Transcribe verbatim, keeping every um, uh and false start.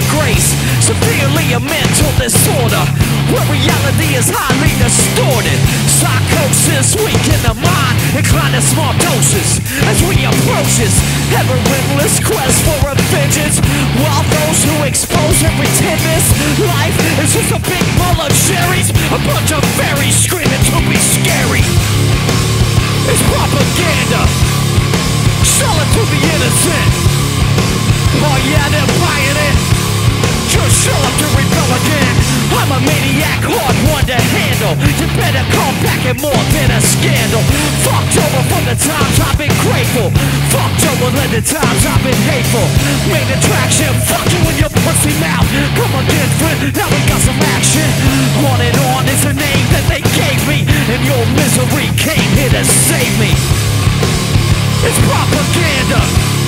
grace, severely a mental disorder, where reality is highly distorted. Psychosis weak in the mind, inclined to small doses as we approach this ever-endless quest for a vengeance. While those who expose every tidbit, life is just a big bowl of cherries, a bunch of fairies screaming to be scary. It's propaganda, sell it to the innocent. Oh yeah, they're buying it, just show up to rebel again. I'm a maniac, hard one to handle. You better come back and more than a scandal. Fucked over from the times I've been grateful, fucked over than the times I've been hateful. Main attraction, fuck you in your pussy mouth. Come again, friend, now we got some action. On and on is the name that they gave me, and your misery came here to save me. It's propaganda,